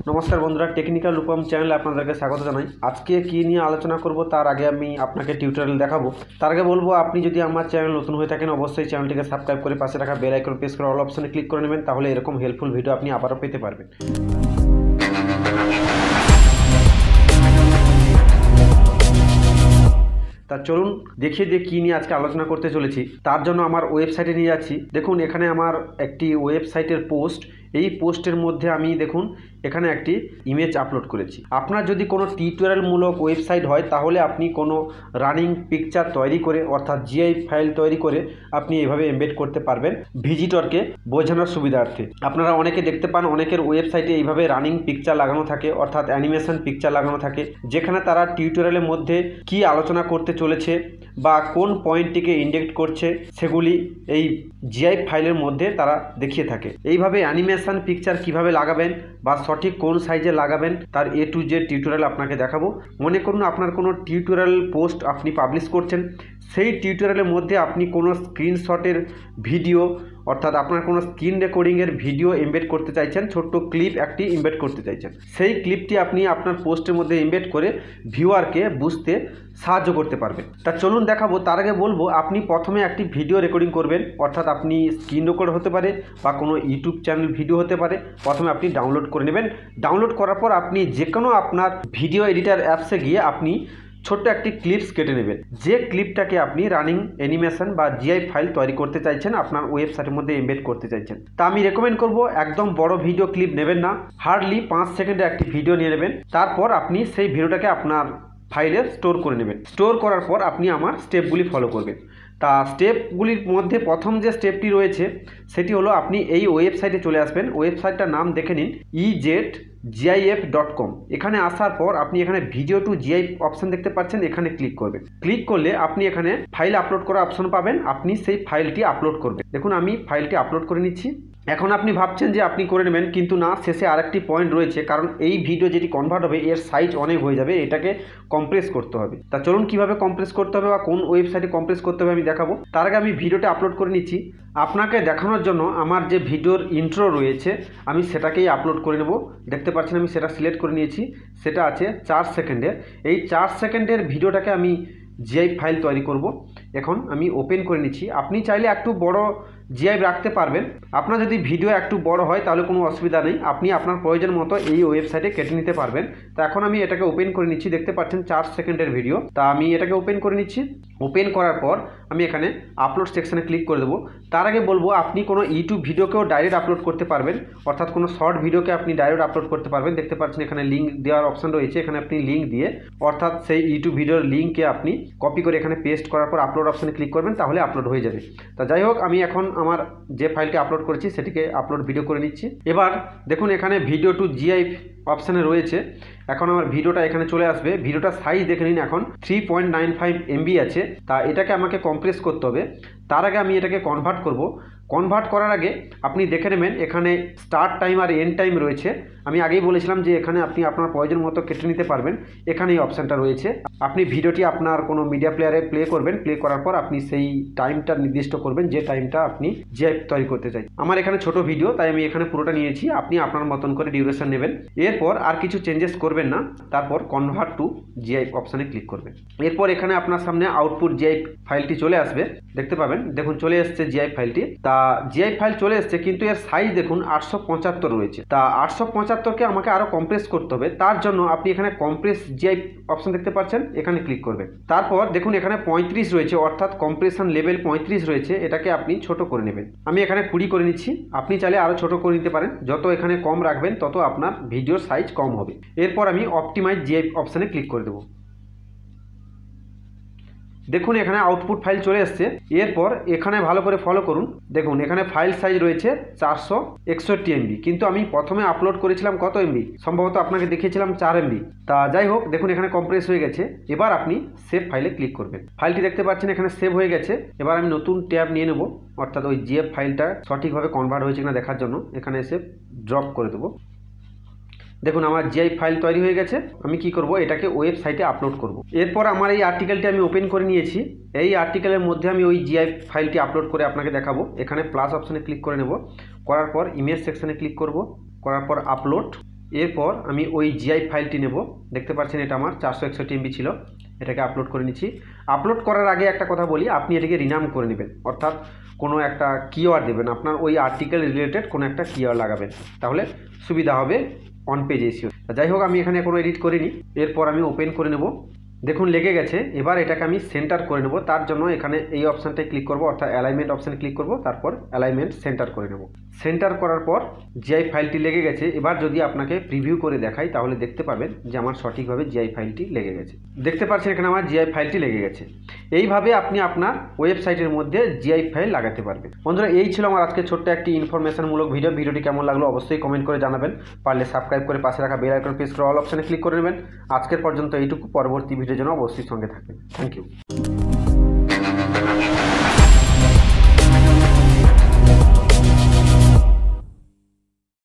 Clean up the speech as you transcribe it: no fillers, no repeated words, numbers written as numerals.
নমস্কার বন্ধুরা, টেকনিক্যাল রূপম চ্যানেলে আপনাদেরকে স্বাগত জানাই। আজকে কি নিয়ে আলোচনা করব তার আগে আমি আপনাকে টিউটোরিয়াল দেখাবো। তার আগে বলবো, আপনি যদি আমার চ্যানেল নতুন হয়ে থাকেন অবশ্যই চ্যানেলটিকে সাবস্ক্রাইব করে পাশে রাখা বেল আইকন প্রেস করে অল অপশনে ক্লিক করে নেবেন, তাহলে এরকম হেল্পফুল ভিডিও আপনি আবারও পেতে পারবেন। তা চলুন দেখিয়ে দিয়ে কী নিয়ে আজকে আলোচনা করতে চলেছি। তার জন্য আমার ওয়েবসাইটে নিয়ে যাচ্ছি। দেখুন এখানে আমার একটি ওয়েবসাইটের পোস্ট, এই পোস্টের মধ্যে আমি দেখুন এখানে একটি ইমেজ আপলোড করেছি। আপনার যদি কোনো টিউটোরিয়ালমূলক ওয়েবসাইট হয় তাহলে আপনি কোনো রানিং পিকচার তৈরি করে অর্থাৎ জিআই ফাইল তৈরি করে আপনি এভাবে এমবেড করতে পারবেন ভিজিটরকে বোঝানোর সুবিধার্থে। আপনারা অনেকে দেখতে পান অনেকের ওয়েবসাইটে এইভাবে রানিং পিকচার লাগানো থাকে অর্থাৎ অ্যানিমেশন পিকচার লাগানো থাকে, যেখানে তারা টিউটোরিয়ালের মধ্যে কি আলোচনা করতে চলেছে বা কোন পয়েন্টটিকে ইন্ডেক্ট করছে সেগুলি এই জিআই ফাইলের মধ্যে তারা দেখিয়ে থাকে। এইভাবে অ্যানিমেশন পিকচার কিভাবে লাগাবেন বা সঠিক কোন সাইজে লাগাবেন তার A to Z টিউটোরিয়াল আপনাকে দেখাবো। মনে করুন আপনার কোনো টিউটোরিয়াল পোস্ট আপনি পাবলিশ করছেন, সেই টিউটোরিয়ালের মধ্যে আপনি কোনো স্ক্রিনশটের ভিডিও অর্থাৎ আপনার কোনো স্ক্রিন রেকর্ডিংয়ের ভিডিও এমবেড করতে চাইছেন, ছোট্ট ক্লিপ একটি এমবেড করতে চাইছেন, সেই ক্লিপটি আপনি আপনার পোস্টের মধ্যে এমবেড করে ভিউয়ারকে বুঝতে সাহায্য করতে পারবেন। তা চলুন দেখাবো। তার আগে বলবো, আপনি প্রথমে একটি ভিডিও রেকর্ডিং করবেন, অর্থাৎ আপনি স্ক্রিন রেকর্ড হতে পারে বা কোনো ইউটিউব চ্যানেল ভিডিও হতে পারে। প্রথমে আপনি ডাউনলোড করে নেবেন। ডাউনলোড করার পর আপনি যে কোনো আপনার ভিডিও এডিটার অ্যাপসে গিয়ে আপনি ছোট্ট একটি ক্লিপস কেটে নেবেন, যে ক্লিপটাকে আপনি রানিং অ্যানিমেশন বা জিআই ফাইল তৈরি করতে চাইছেন, আপনার ওয়েবসাইটের মধ্যে এমবেড করতে চাইছেন। তা আমি রেকমেন্ড করব একদম বড় ভিডিও ক্লিপ নেবেন না, হার্ডলি 5 সেকেন্ডের একটি ভিডিও নিয়ে নেবেন। তারপর আপনি সেই ভিডিওটাকে আপনার ফাইলে স্টোর করে নেবেন। স্টোর করার পর আপনি আমার স্টেপগুলি ফলো করবেন। তা স্টেপগুলির মধ্যে প্রথম যে স্টেপটি রয়েছে সেটি হলো আপনি এই ওয়েবসাইটে চলে আসবেন। ওয়েবসাইটটার নাম দেখে নিন ezgif.com। এখানে আসার পর আপনি এখানে ভিডিও টু জিআই অপশন দেখতে পাচ্ছেন, এখানে ক্লিক করবেন। ক্লিক করলে আপনি এখানে ফাইল আপলোড করা অপশন পাবেন, আপনি সেই ফাইলটি আপলোড করবেন। দেখুন আমি ফাইলটি আপলোড করে নিচ্ছি। এখন আপনি ভাবছেন যে আপনি করে নেবেন, কিন্তু না, শেষে আরেকটি পয়েন্ট রয়েছে, কারণ এই ভিডিও যেটি কনভার্ট হবে এর সাইজ অনেক হয়ে যাবে, এটাকে কম্প্রেস করতে হবে। তা চলুন কীভাবে কম্প্রেস করতে হবে বা কোন ওয়েবসাইটে কম্প্রেস করতে হবে আমি দেখাবো। তার আগে আমি ভিডিওটা আপলোড করে নিচ্ছি আপনাকে দেখানোর জন্য। আমার যে ভিডিওর ইন্ট্রো রয়েছে আমি সেটাকেই আপলোড করে নেব। দেখতে পাচ্ছেন আমি সেটা সিলেক্ট করে নিয়েছি, সেটা আছে 4 সেকেন্ডের। এই 4 সেকেন্ডের ভিডিওটাকে আমি জিআই ফাইল তৈরি করব। এখন আমি ওপেন করে নিচ্ছি। আপনি চাইলে একটু বড় জিআই রাখতে পারবেন। আপনার যদি ভিডিও একটু বড় হয় তাহলে কোনো অসুবিধা নেই, আপনি আপনার প্রয়োজন মতো এই ওয়েবসাইটে কেটে নিতে পারবেন। তা এখন আমি এটাকে ওপেন করে নিচ্ছি। দেখতে পাচ্ছেন 4 সেকেন্ডের ভিডিও। তা আমি এটাকে ওপেন করে নিচ্ছি। ওপেন করার পর আমি এখানে আপলোড সেকশানে ক্লিক করে দেবো। তার আগে বলবো, আপনি কোনো ইউটিউব ভিডিওকেও ডাইরেক্ট আপলোড করতে পারবেন, অর্থাৎ কোনো শর্ট ভিডিওকে আপনি ডাইরেক্ট আপলোড করতে পারবেন। দেখতে পাচ্ছেন এখানে লিঙ্ক দেওয়ার অপশন রয়েছে, এখানে আপনি লিঙ্ক দিয়ে অর্থাৎ সেই ইউটিউব ভিডিওর লিঙ্ককে আপনি কপি করে এখানে পেস্ট করার পর আপলোড অপশানে ক্লিক করবেন, তাহলে আপলোড হয়ে যাবে। তা যাই হোক, আমি এখন আমার যে ফাইলটি আপলোড করেছি সেটিকে আপলোড ভিডিও করে নিচ্ছি। এবার দেখুন এখানে ভিডিও টু জিআই অপশানে রয়েছে। এখন আমার ভিডিওটা এখানে চলে আসবে। ভিডিওটা সাইজ দেখে নিন, এখন 3.95 MB আছে। তা এটাকে আমাকে কম্প্রেস করতে হবে। তার আগে আমি এটাকে কনভার্ট করব। কনভার্ট করার আগে আপনি দেখে নেবেন এখানে স্টার্ট টাইম আর এন্ড টাইম রয়েছে। আমি আগেই বলেছিলাম যে এখানে আপনি আপনার প্রয়োজন মতো কেটে নিতে পারবেন। এখানে এই অপশানটা রয়েছে। আপনি ভিডিওটি আপনার কোনো মিডিয়া প্লেয়ারে প্লে করবেন। প্লে করার পর আপনি সেই টাইমটা নির্দিষ্ট করবেন যে টাইমটা আপনি জিআই তৈরি করতে চাই। আমার এখানে ছোট ভিডিও, তাই আমি এখানে পুরোটা নিয়েছি। আপনি আপনার মতন করে ডিউরেশন নেবেন। এরপর আর কিছু চেঞ্জেস করবেন না। তারপর কনভার্ট টু জিআই অপশানে ক্লিক করবেন। এরপর এখানে আপনার সামনে আউটপুট জিআই ফাইলটি চলে আসবে, দেখতে পাবেন। দেখুন চলে এসছে জিআই ফাইলটি। তা জিআই ফাইল চলে এসছে, কিন্তু এর সাইজ দেখুন 875 রয়েছে। তা 875কে আমাকে আরও কম্প্রেস করতে হবে। তার জন্য আপনি এখানে কম্প্রেস জিআই অপশন দেখতে পাচ্ছেন, এখানে ক্লিক করবেন। তারপর দেখুন এখানে 35 রয়েছে, অর্থাৎ কম্প্রেশন লেভেল 35 রয়েছে। এটাকে আপনি ছোট করে নেবেন। আমি এখানে 20 করে নিচ্ছি। আপনি চাইলে আরও ছোট করে নিতে পারেন। যত এখানে কম রাখবেন তত আপনার ভিডিওর সাইজ কম হবে। এরপর আমি অপটিমাইজ জিআই অপশানে ক্লিক করে দেবো। দেখুন এখানে আউটপুট ফাইল চলে এসছে। এরপর এখানে ভালো করে ফলো করুন। দেখুন এখানে ফাইল সাইজ রয়েছে 461 MB, কিন্তু আমি প্রথমে আপলোড করেছিলাম কত MB, সম্ভবত আপনাকে দেখিয়েছিলাম 4 MB। তা যাই হোক, দেখুন এখানে কম্প্রেস হয়ে গেছে। এবার আপনি সেভ ফাইলে ক্লিক করবেন। ফাইলটি দেখতে পাচ্ছেন এখানে সেভ হয়ে গেছে। এবার আমি নতুন ট্যাব নিয়ে নেব, অর্থাৎ ওই জিএফ ফাইলটা সঠিকভাবে কনভার্ট হয়েছে কিনা দেখার জন্য এখানে এসে ড্রপ করে দেবো। দেখুন আমার জিআই ফাইল তৈরি হয়ে গেছে। আমি কি করব, এটাকে ওয়েবসাইটে আপলোড করব। এরপর আমার এই আর্টিকেলটি আমি ওপেন করে নিয়েছি। এই আর্টিকেলের মধ্যে আমি ওই জিআই ফাইলটি আপলোড করে আপনাকে দেখাবো। এখানে প্লাস অপশানে ক্লিক করে নেব। করার পর ইমেজ সেকশানে ক্লিক করব। করার পর আপলোড। এরপর আমি ওই জিআই ফাইলটি নেব। দেখতে পাচ্ছেন এটা আমার 461 MB ছিল, এটাকে আপলোড করে নিচ্ছি। আপলোড করার আগে একটা কথা বলি, আপনি এটাকে রিনাম করে নেবেন, অর্থাৎ কোনো একটা কিওয়ার্ড দেবেন, আপনার ওই আর্টিকেল রিলেটেড কোনো একটা কিওয়ার্ড লাগাবেন, তাহলে সুবিধা হবে অন পেজ এসিও। যাই হোক, আমি এখানে কোনো এডিট করিনি। এরপর আমি ওপেন করে নেব। দেখুন লেগে গেছে। এবার এটাকে আমি সেন্টার করে নেব। তার জন্য এখানে এই অপশানটায় ক্লিক করব, অর্থাৎ অ্যালাইনমেন্ট অপশানে ক্লিক করব, তারপর অ্যালাইনমেন্ট সেন্টার করে নেব। সেন্টার করার পর জিআই ফাইলটি লেগে গেছে। এবার যদি আপনাকে প্রিভিউ করে দেখাই তাহলে দেখতে পাবেন যে আমার সঠিকভাবে জিআই ফাইলটি লেগে গেছে। দেখতে পাচ্ছেন এখানে আমার জিআই ফাইলটি লেগে গেছে। এইভাবে আপনি আপনার ওয়েবসাইটের মধ্যে জিআই ফাইল লাগাতে পারবেন। বন্ধুরা, এই ছিল আমার আজকে ছোট্ট একটি ইনফরমেশনমূলক ভিডিও। ভিডিওটি কেমন লাগলো অবশ্যই কমেন্ট করে জানাবেন। পারলে সাবস্ক্রাইব করে পাশে রাখা বেল আইকন প্রেস করে অল অপশানে ক্লিক করে নেবেন। আজকের পর্যন্ত এইটুকু। পরবর্তী ভিডিওর জন্য অবশ্যই সঙ্গে থাকবেন। Thank you.